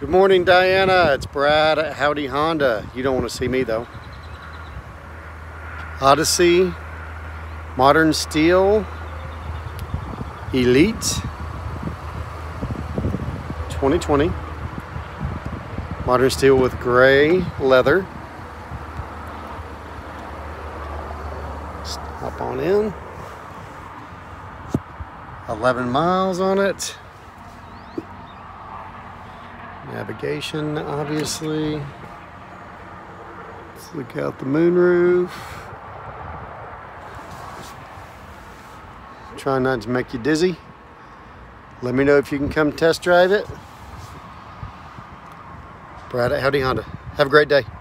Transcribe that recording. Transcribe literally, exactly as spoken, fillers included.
Good morning, Diana. It's Brad at Howdy Honda. You don't want to see me though. Odyssey, Modern Steel, Elite, twenty twenty. Modern Steel with gray leather. Just hop on in. eleven miles on it. Navigation, obviously. Let's look out the moonroof. Try not to make you dizzy. Let me know if you can come test drive it. Brad at Howdy Honda. Have a great day.